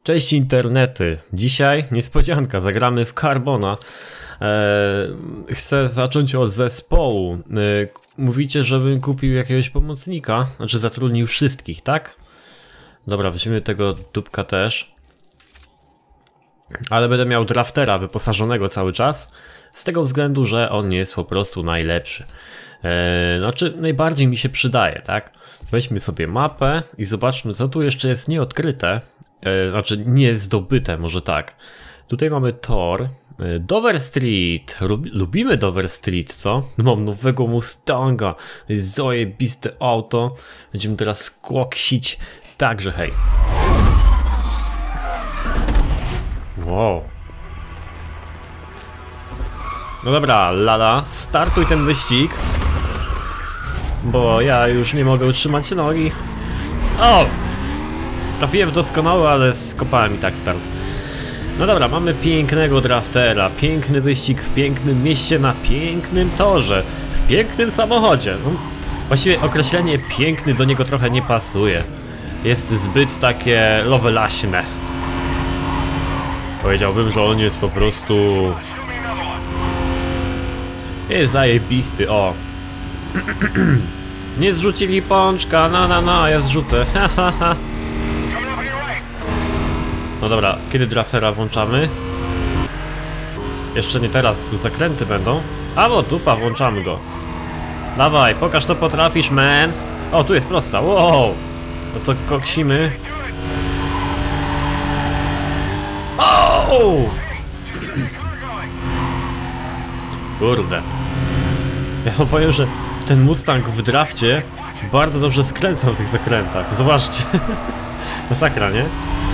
Cześć internety, dzisiaj niespodzianka, zagramy w Carbona. Chcę zacząć od zespołu. Mówicie, żebym kupił jakiegoś pomocnika, znaczy zatrudnił wszystkich, tak? Dobra, weźmiemy tego dupka też. Ale będę miał draftera wyposażonego cały czas, z tego względu, że on jest po prostu najlepszy. Znaczy najbardziej mi się przydaje, tak? Weźmy sobie mapę i zobaczmy, co tu jeszcze jest nieodkryte. Znaczy nie zdobyte, może tak. Tutaj mamy tor. Dover Street. Lubimy Dover Street, co? Mam nowego Mustanga. Jest zajebiste auto. Będziemy teraz skłoksić. Także hej. Wow. No dobra, Lala, startuj ten wyścig. Bo ja już nie mogę utrzymać nogi. O! Trafiłem doskonale, ale skopałem i tak start. No dobra, mamy pięknego draftera. Piękny wyścig w pięknym mieście na pięknym torze. W pięknym samochodzie. No, właściwie określenie piękny do niego trochę nie pasuje. Jest zbyt takie lowelaśne. Powiedziałbym, że on jest po prostu... jest zajebisty, o. Nie zrzucili pączka, no, ja zrzucę. No dobra, kiedy draftera włączamy? Jeszcze nie teraz, tu zakręty będą. A bo dupa, włączamy go. Dawaj, pokaż co potrafisz, man. O, tu jest prosta, wow. No to koksimy. O! Kurde. Ja wam powiem, że ten Mustang w drafcie bardzo dobrze skręcał w tych zakrętach. Zobaczcie. Masakra, nie?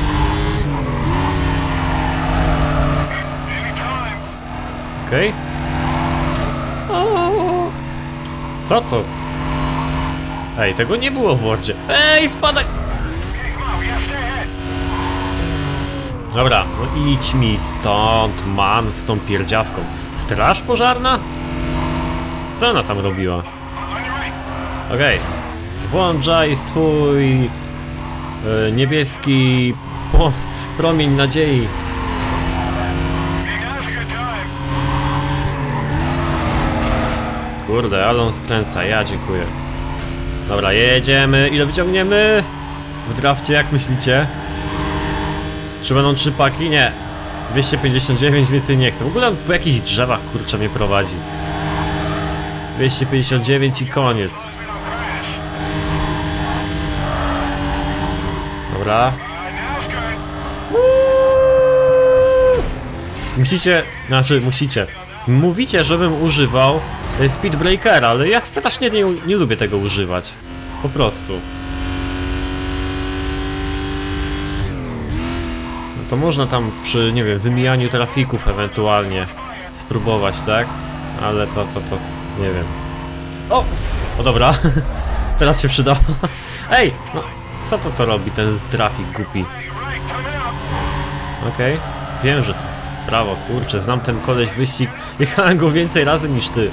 Okej. Co to? Ej, tego nie było w Wordzie. Ej, spadaj! Dobra, no idź mi stąd, man, z tą pierdziawką. Straż pożarna? Co ona tam robiła? Okej. Włączaj swój niebieski promień nadziei. Kurde, ale on skręca, ja dziękuję. Dobra, jedziemy. Ile wyciągniemy? W drafcie, jak myślicie? Czy będą 3 paki? Nie. 259, więcej nie chcę. W ogóle on po jakichś drzewach, kurczę, mnie prowadzi. 259 i koniec. Dobra. Musicie. Mówicie, żebym używał Speedbreakera, ale ja strasznie nie lubię tego używać. Po prostu. No to można tam przy, nie wiem, wymijaniu trafików ewentualnie spróbować, tak? Ale to nie wiem. O! O dobra. Teraz się przyda. Ej! No, co to robi ten trafik głupi? Okej. Wiem, że w prawo, kurczę, znam ten koleś wyścig. Jechałem go więcej razy niż ty.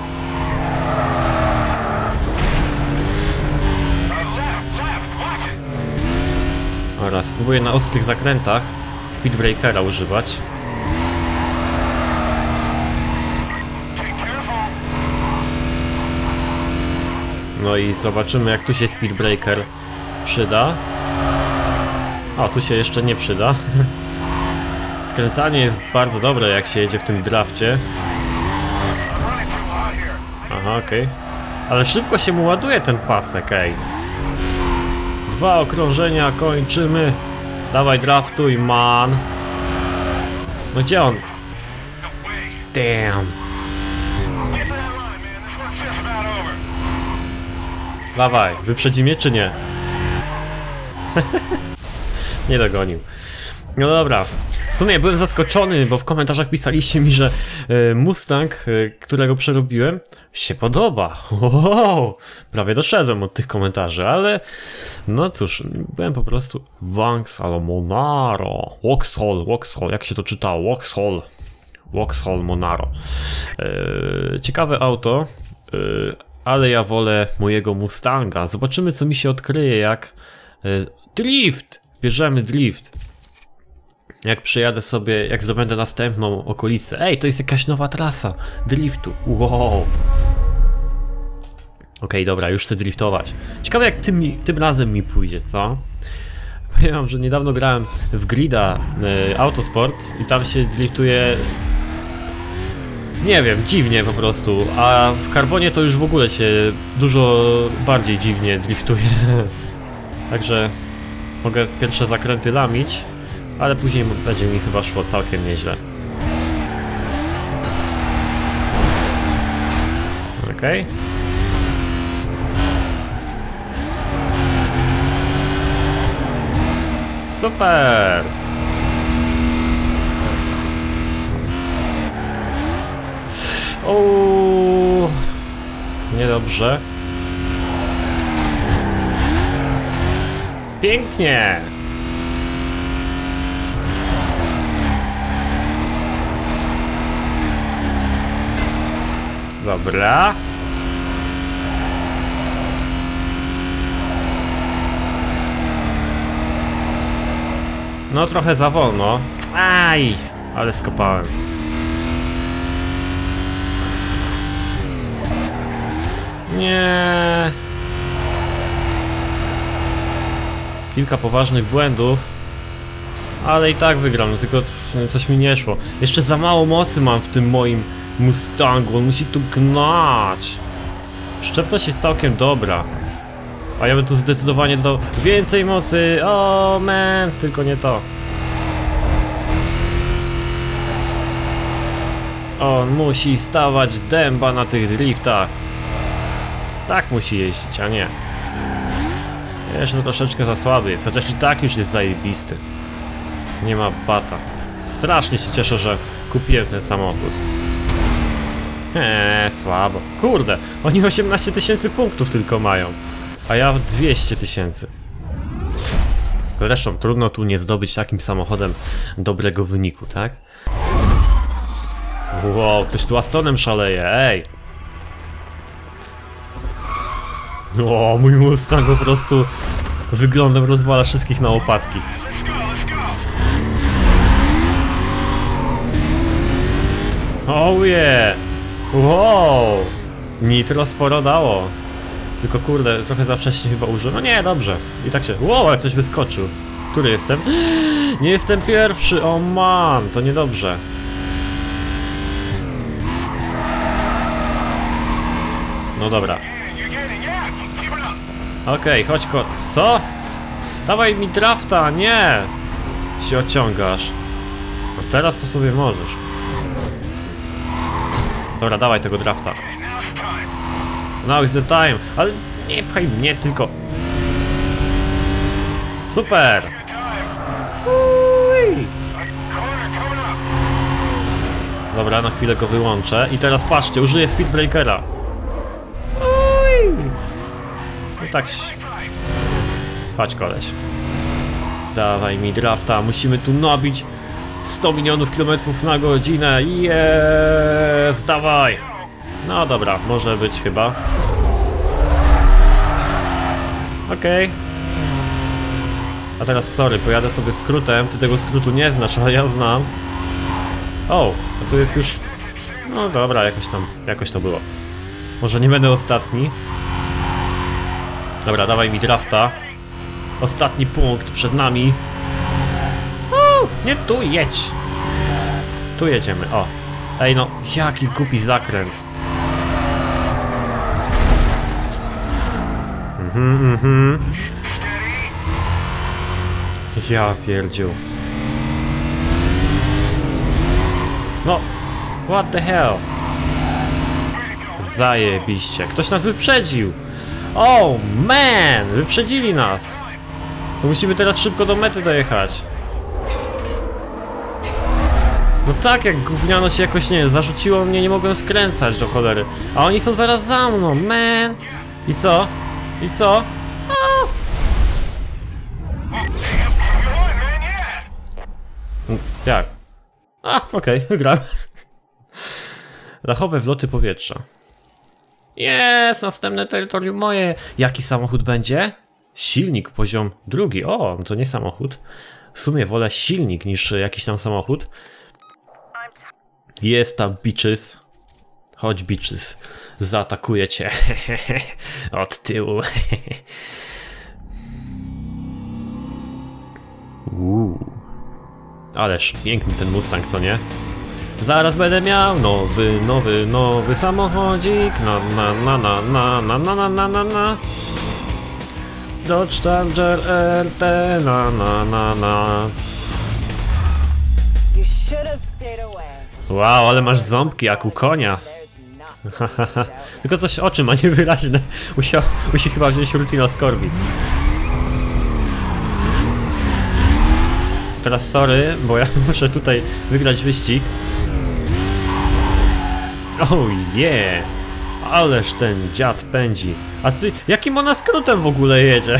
Dobra, spróbuję na ostrych zakrętach Speedbreakera używać. No i zobaczymy, jak tu się Speedbreaker przyda. O, tu się jeszcze nie przyda. Skręcanie jest bardzo dobre, jak się jedzie w tym drafcie. Aha, okej. Ale szybko się mu ładuje ten pasek, ej. 2 okrążenia, kończymy. Dawaj, draftuj, man. No gdzie on? Damn. Dawaj, wyprzedzi mnie czy nie? Nie dogonił. No dobra. W sumie byłem zaskoczony, bo w komentarzach pisaliście mi, że Mustang, którego przerobiłem, się podoba. Wow, prawie doszedłem od tych komentarzy, ale no cóż, byłem po prostu Vauxhall Monaro. Vauxhall, jak się to czytało? Vauxhall Monaro. Ciekawe auto, ale ja wolę mojego Mustanga. Zobaczymy, co mi się odkryje, jak drift. Bierzemy drift. Jak przyjadę sobie, jak zdobędę następną okolicę. Ej, to jest jakaś nowa trasa driftu. Wow. Okej, dobra, już chcę driftować. Ciekawe jak tym razem mi pójdzie, co? Powiem, że niedawno grałem w Grida Autosport i tam się driftuje... Nie wiem, dziwnie po prostu, a w Carbonie to już w ogóle się dużo bardziej dziwnie driftuje. Także mogę pierwsze zakręty lamić, ale później będzie mi chyba szło całkiem nieźle. Okej. Super! O, niedobrze. Pięknie! Dobra. No trochę za wolno. Aj, ale skopałem. Nie. Kilka poważnych błędów. Ale i tak wygram, no tylko coś mi nie szło. Jeszcze za mało mocy mam w tym moim Mustangu, on musi tu gnać. Szczepność jest całkiem dobra. A ja bym tu zdecydowanie dodał więcej mocy. O man, tylko nie to. On musi stawać dęba na tych driftach. Tak musi jeździć, a nie. Jeszcze troszeczkę za słaby jest, chociaż i tak już jest zajebisty. Nie ma bata. Strasznie się cieszę, że kupiłem ten samochód. Słabo. Kurde, oni 18 000 punktów tylko mają. A ja 200 000. Zresztą trudno tu nie zdobyć takim samochodem dobrego wyniku, tak? Wow, ktoś tu Astonem szaleje, ej! O, mój Mustang po prostu wyglądem rozwala wszystkich na łopatki. Oh yeah! Wow! Nitro sporo dało. Tylko kurde, trochę za wcześnie chyba użyłem. No nie, dobrze. I tak się... Wow, jak ktoś wyskoczył. Który jestem? Nie jestem pierwszy, o man, to niedobrze. No dobra. Okej, chodź kot. Co? Dawaj mi drafta, nie! Się odciągasz. No teraz to sobie możesz. Dobra, dawaj tego drafta. Now is the time. Ale nie pchaj mnie, tylko... Super! Ui. Dobra, na chwilę go wyłączę. I teraz patrzcie, użyję speedbreakera. I tak... Chodź koleś. Dawaj mi drafta, musimy tu nabić 100 milionów kilometrów na godzinę. Jest, dawaj. No dobra, może być chyba. Okej. A teraz sorry, pojadę sobie skrótem. Ty tego skrótu nie znasz, ale ja znam. O, a tu jest już... No dobra, jakoś to było. Może nie będę ostatni. Dobra, dawaj mi drafta. Ostatni punkt przed nami. Nie tu, jedź. Tu jedziemy, o. Ej no, jaki głupi zakręt. Ja pierdziu. No, what the hell. Zajebiście, ktoś nas wyprzedził. Oh man, wyprzedzili nas. To musimy teraz szybko do mety dojechać. No tak, jak gówniano się jakoś, nie, zarzuciło mnie, nie mogłem skręcać do cholery. A oni są zaraz za mną, man. I co? I co? Jak? Okej, wygrałem. Dachowe wloty powietrza. Jest, następne terytorium moje. Jaki samochód będzie? Silnik poziom 2. O, to nie samochód. W sumie wolę silnik niż jakiś tam samochód. Jest tam bitches. Chodź bitches. Zaatakuję cię. Od tyłu. Ależ piękny ten Mustang, co nie? Zaraz będę miał nowy samochodzik. Na. Dodge Charger RT. Na. Wow, ale masz ząbki jak u konia. Tylko coś oczy ma niewyraźne. Musi chyba wziąć Rutinoscorbin. Teraz sorry, bo ja muszę tutaj wygrać wyścig. Oh yeah! Ależ ten dziad pędzi. A jakim ona skrótem w ogóle jedzie?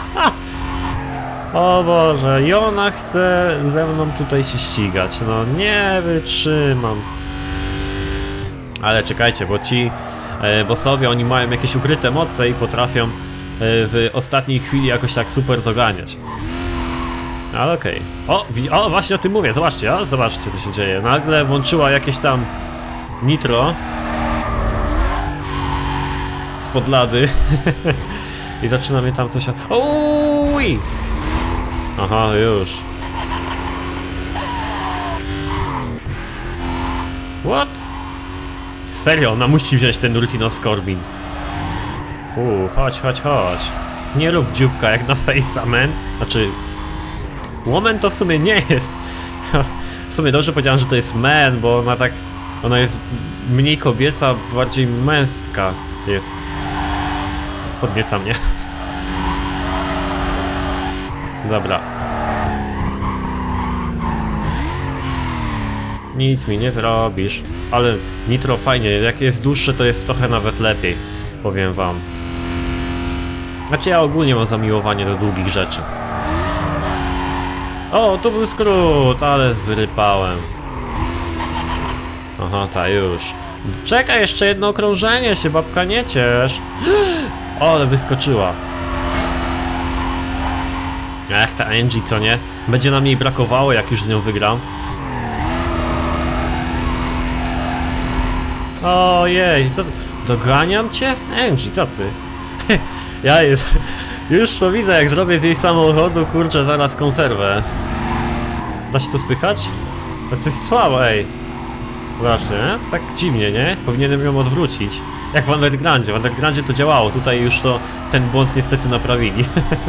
O Boże, i ona chce ze mną tutaj się ścigać. No nie wytrzymam. Ale czekajcie, bo ci bossowie, oni mają jakieś ukryte moce i potrafią w ostatniej chwili jakoś tak super doganiać. Ale okej. O, właśnie o tym mówię, zobaczcie co się dzieje. Nagle włączyła jakieś tam nitro spod lady i zaczyna mnie tam coś... Uuu! Aha, już. What? Serio, ona musi wziąć ten Rutinoscorbin. Chodź. Nie rób dzióbka jak na Face'a, man. Znaczy... Woman to w sumie nie jest. W sumie dobrze powiedziałem, że to jest man, bo ona jest mniej kobieca, bardziej męska jest. Podnieca mnie. Dobra. Nic mi nie zrobisz. Ale nitro fajnie, jak jest dłuższe, to jest trochę nawet lepiej. Powiem wam. Znaczy ja ogólnie mam zamiłowanie do długich rzeczy. O, to był skrót, ale zrypałem. Aha, ta już. Czekaj, jeszcze jedno okrążenie, się babka nie ciesz. O, ale wyskoczyła. Ech, ta Angie, co nie? Będzie nam jej brakowało, jak już z nią wygram. Ojej, co... Doganiam cię? Angie, co ty? Już to widzę, jak zrobię z jej samochodu, kurczę, zaraz konserwę. Da się to spychać? To coś słabo, ej. Zobaczcie, nie? Tak dziwnie, nie? Powinienem ją odwrócić. Jak w Undergroundzie. W Undergroundzie to działało, tutaj już to ten błąd niestety naprawili.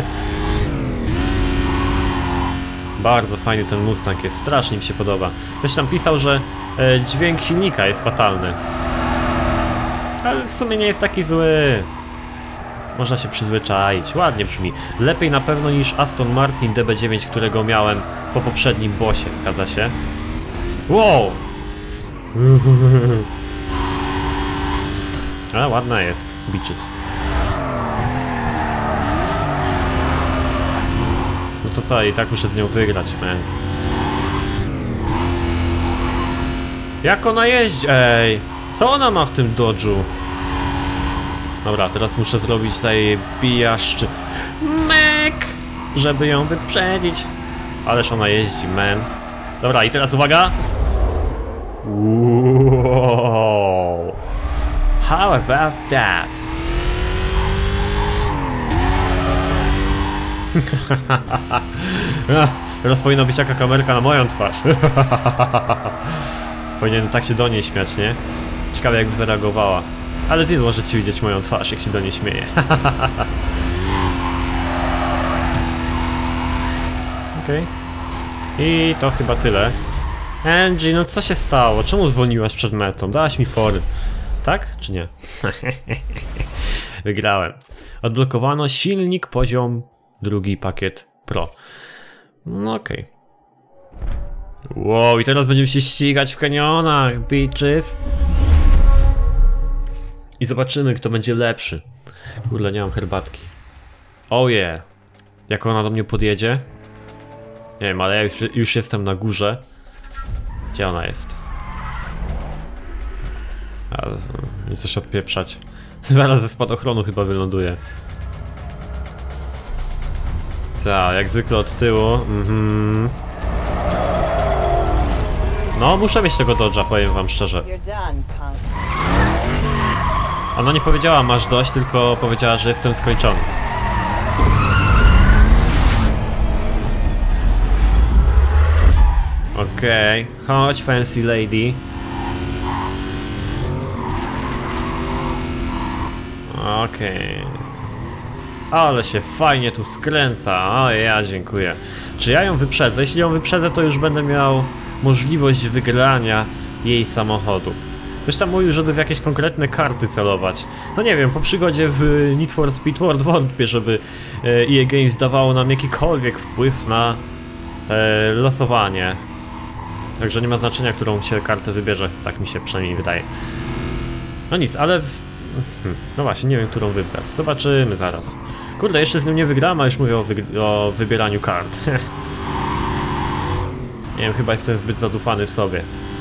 Bardzo fajny ten Mustang jest, strasznie mi się podoba. Ktoś tam pisał, że dźwięk silnika jest fatalny. Ale w sumie nie jest taki zły. Można się przyzwyczaić, ładnie brzmi. Lepiej na pewno niż Aston Martin DB9, którego miałem po poprzednim bossie, zgadza się? Wow! Ale ładna jest, bitches. No to co, i tak muszę z nią wygrać, man. Jak ona jeździ? Ej! Co ona ma w tym dodżu? Dobra, teraz muszę zrobić zajebiaszczy mek, żeby ją wyprzedzić. Ależ ona jeździ, man. Dobra, i teraz uwaga. Wow. How about that? Teraz powinna być jaka kamerka na moją twarz. Powinien tak się do niej śmiać, nie? Ciekawe jakby zareagowała. Ale wy możecie widzieć moją twarz, jak się do niej śmieje. Okej. I to chyba tyle. Angie, no co się stało? Czemu zwolniłaś przed metą? Dałaś mi fory. Tak? Czy nie? Wygrałem. Odblokowano silnik poziom 2 pakiet Pro. No okej. Wow, i teraz będziemy się ścigać w kanionach, bitches. I zobaczymy, kto będzie lepszy. Kurde, nie mam herbatki. Oh yeah. Jak ona do mnie podjedzie? Nie wiem, ale ja już jestem na górze. Gdzie ona jest? Nie chcę się odpieprzać. Zaraz ze spadochronu chyba wyląduję. Tak, jak zwykle od tyłu. No, muszę mieć tego dodge'a, powiem wam szczerze. Ona nie powiedziała masz dość, tylko powiedziała, że jestem skończony. Okej, chodź fancy lady. Okej. Ale się fajnie tu skręca, o ja dziękuję. Czy ja ją wyprzedzę? Jeśli ją wyprzedzę, to już będę miał możliwość wygrania jej samochodu. Ktoś tam mówił, żeby w jakieś konkretne karty celować. No nie wiem, po przygodzie w Need for Speed World wątpię, żeby EA Games dawało nam jakikolwiek wpływ na losowanie. Także nie ma znaczenia, którą się kartę wybierze, tak mi się przynajmniej wydaje. No nic, ale... No właśnie, nie wiem, którą wybrać. Zobaczymy zaraz. Kurde, jeszcze z nią nie wygrałem, a już mówię o wybieraniu kart. Nie wiem, chyba jestem zbyt zadufany w sobie.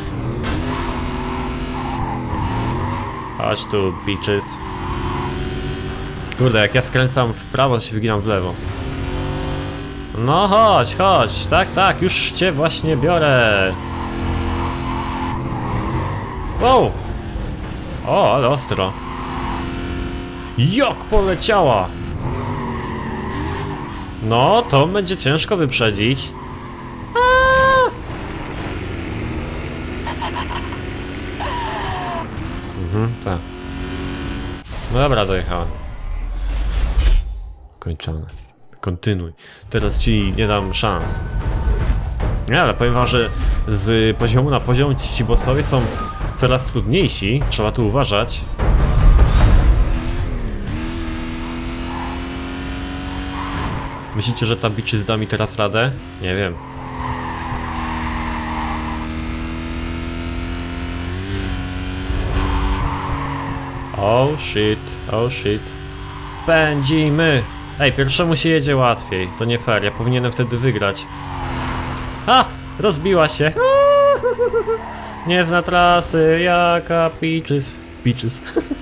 Chodź tu, bitches. Kurde, jak ja skręcam w prawo, to się wyginam w lewo. No chodź, chodź. Tak, tak, już cię właśnie biorę. Wow! O, ale ostro. Jak poleciała! No, to będzie ciężko wyprzedzić. Tak. No dobra, dojechałem. Kończone. Kontynuuj. Teraz ci nie dam szans. Nie, ale powiem wam, że z poziomu na poziom ci bossowie są coraz trudniejsi. Trzeba tu uważać. Myślicie, że ta bitches da mi teraz radę? Nie wiem. Oh shit, oh shit. Pędzimy! Ej, pierwszemu się jedzie łatwiej. To nie fair, ja powinienem wtedy wygrać. Ha! Rozbiła się! Nie zna trasy, jaka bitches. Bitches.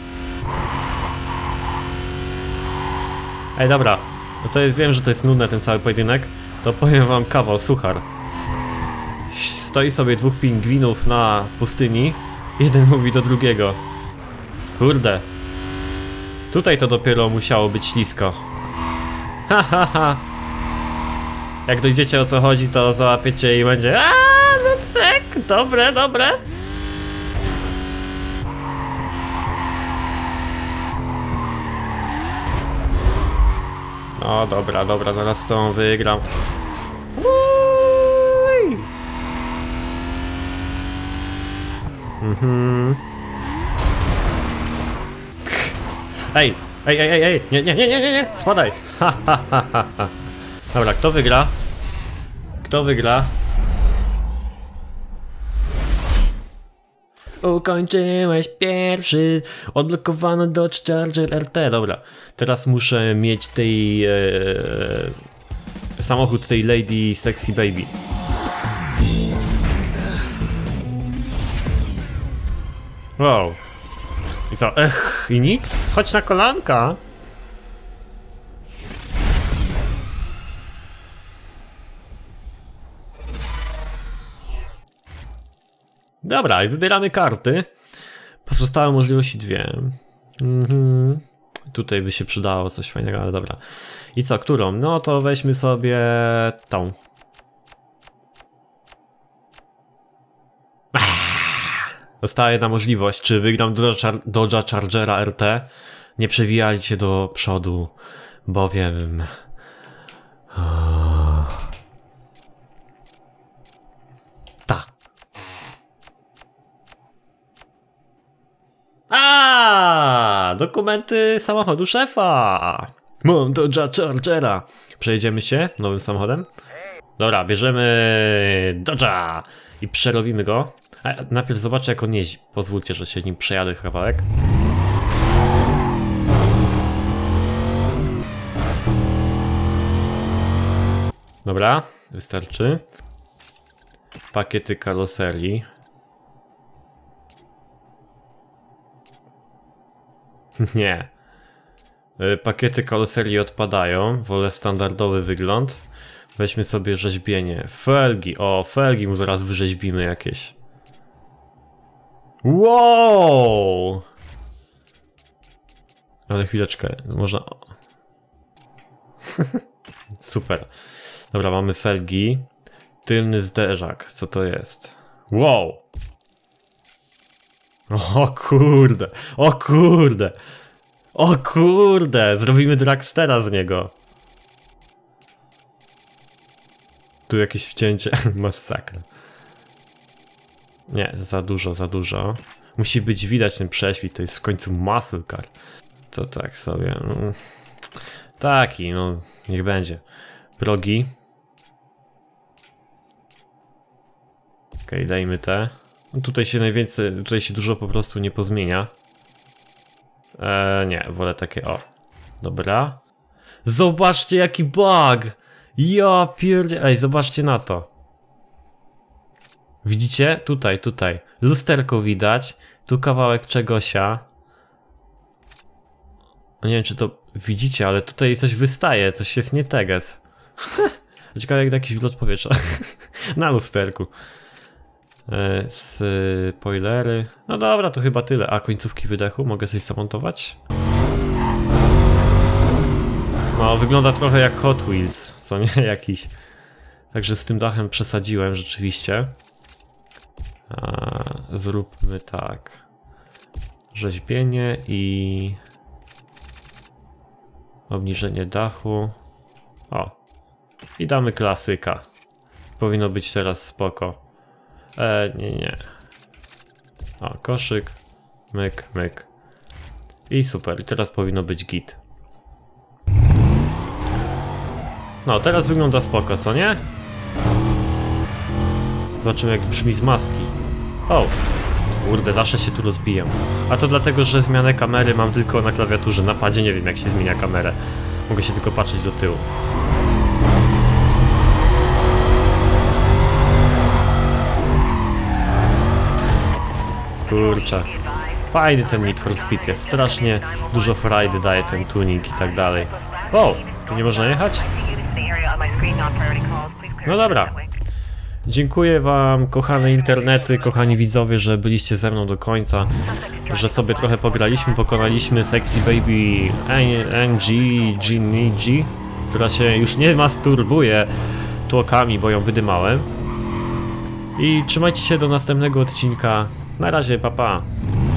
Ej, dobra. No to jest, wiem, że to jest nudne ten cały pojedynek. To powiem wam kawał, suchar. Stoi sobie dwóch pingwinów na pustyni. Jeden mówi do drugiego. Kurde. Tutaj to dopiero musiało być ślisko. Ha, ha, ha. Jak dojdziecie o co chodzi, to załapiecie i będzie no cek, dobre, dobre. No dobra, dobra, zaraz z tą wygram. Uuuuj. Ej, ej, ej, ej, ej, nie, nie, nie, nie, nie, nie, spadaj. Ha, ha, ha, ha, ha. Dobra, kto wygra? Kto wygra? Ukończyłeś pierwszy. Odblokowano Dodge Charger RT. Dobra, teraz muszę mieć tej samochód tej Lady Sexy Baby. Wow. I co? I nic? Chodź na kolanka. Dobra, i wybieramy karty. Pozostałe możliwości dwie. Tutaj by się przydało coś fajnego, ale dobra. I co, którą? No to weźmy sobie tą. Została jedna możliwość, czy wygram Dodge'a Chargera RT. Nie przewijajcie do przodu, bowiem... Dokumenty samochodu szefa! Mam Dodge'a Chargera. Przejedziemy się nowym samochodem. Dobra, bierzemy Dodge'a i przerobimy go. A najpierw zobaczę, jak on jeździ. Pozwólcie, że się nim przejadę kawałek. Dobra, wystarczy. Pakiety karoserii. Nie. Pakiety karoserii odpadają, wolę standardowy wygląd. Weźmy sobie rzeźbienie. Felgi, o felgi mu zaraz wyrzeźbimy jakieś. Wow! Ale chwileczkę, można... Super. Dobra, mamy felgi. Tylny zderzak, co to jest? Wow! O kurde, o kurde! O kurde, zrobimy dragstera z niego. Tu jakieś wcięcie, masakra. Nie, za dużo, za dużo. Musi być widać ten prześwit, to jest w końcu muscle car. To tak sobie, no. Taki, no, niech będzie. Progi. Okej, dajmy te. No tutaj się najwięcej, tutaj się dużo po prostu nie pozmienia. Nie, wolę takie, o. Dobra. Zobaczcie jaki bug! Ja pierdzie... Ej, zobaczcie na to. Widzicie? Tutaj, tutaj. Lusterko widać. Tu kawałek czegosia. Nie wiem czy to widzicie, ale tutaj coś wystaje, coś jest nie teges. Ciekawe jak jakiś wlot powietrza. Na lusterku. Spoilery. No dobra, to chyba tyle. A końcówki wydechu mogę coś zamontować? No, wygląda trochę jak Hot Wheels, co nie? Jakiś. Także z tym dachem przesadziłem rzeczywiście. Zróbmy tak. Rzeźbienie i... obniżenie dachu. O. I damy klasyka. Powinno być teraz spoko. Nie. O, koszyk. Myk, myk. I super. I teraz powinno być git. No, teraz wygląda spoko, co nie? Zobaczymy jak brzmi z maski. O! Kurde, zawsze się tu rozbijam. A to dlatego, że zmianę kamery mam tylko na klawiaturze. Na padzie nie wiem jak się zmienia kamerę. Mogę się tylko patrzeć do tyłu. Kurczę. Fajny ten Need for Speed jest. Strasznie dużo frajdy daje ten tuning i tak dalej. O! Tu nie można jechać? No dobra. Dziękuję wam, kochane internety, kochani widzowie, że byliście ze mną do końca. Że sobie trochę pograliśmy, pokonaliśmy Sexy Baby NG, która się już nie masturbuje tłokami, bo ją wydymałem. I trzymajcie się do następnego odcinka. Na razie, pa pa.